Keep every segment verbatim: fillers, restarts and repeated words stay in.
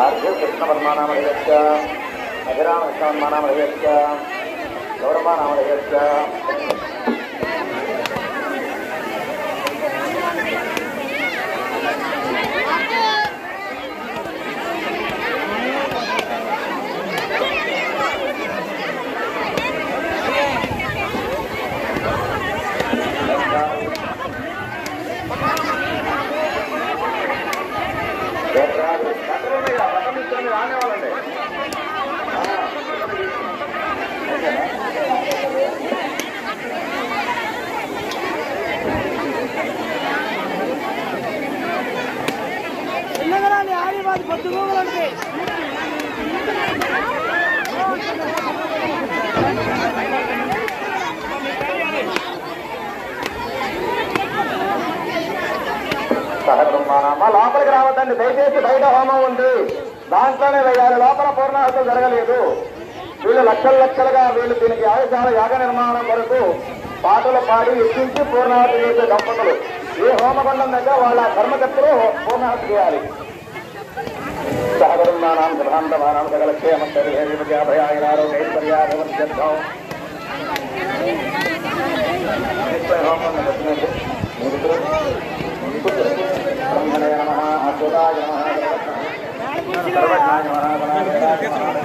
आर्घ्य कृष्णवर्मानामधिगत्य अभिरामकृष्णवर्मानामधिगत्य गौरवानामधिगत्य आने वाले आने बात पत्ते మా లోపలికి రావద్దండి దయచేసి బయట హోమం ఉంది దాంట్లోనే వేయాలి లోపల పూర్ణాహుతులు జరగలేదు వీళ్ళు లక్షల లక్షలుగా వీళ్ళు దీనికి యాగశాల యాగ నిర్మాణం కొరకు పాటలు పాడి ఎక్కించి పూర్ణాహుతి చేసే దంపతులు ఏ హోమకొండం దగ్గర వాళ్ళ ధర్మకర్తలు పూర్ణాహుతి చేయాలి సహగరుణానాం సభాంతమానాం సకల క్షేమభయారోగ్యం హోమం ब्रह्मणे नमः अच्युताय नमः सर्वज्ञाय नमः गणाधिपतये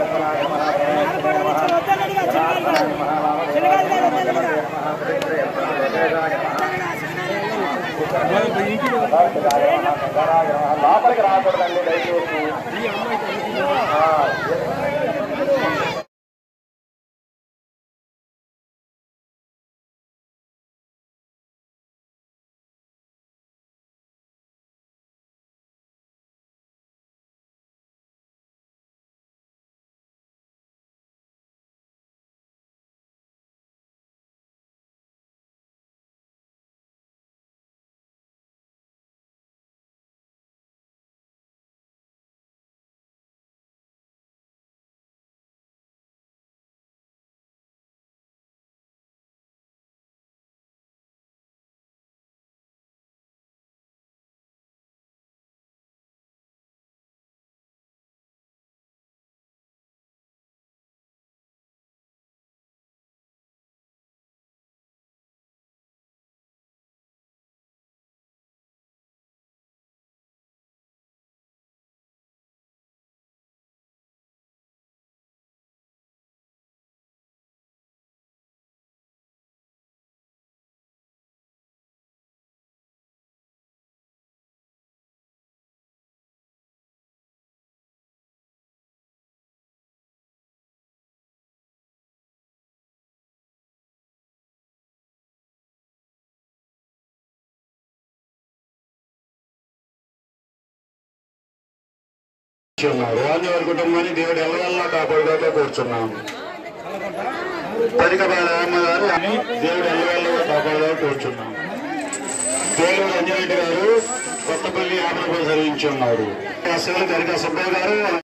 नमः లోపలికి రాకూడదండి దయచేసి రాజువారి కుటుంబాన్ని దేవుడు ఎవరల్లా కాపాడుగా కూర్చున్నాము పరిక బాలమ్మ గారు అని దేవుడు ఎల్లవెల్లగా కాపాడుగా కూర్చున్నాము దేవుడు అంజరెడ్డి గారు కొత్తపల్లి ఆంధ్రప్రదేశ్ ఉన్నారు శివులు కరిక సుబ్బయ్య గారు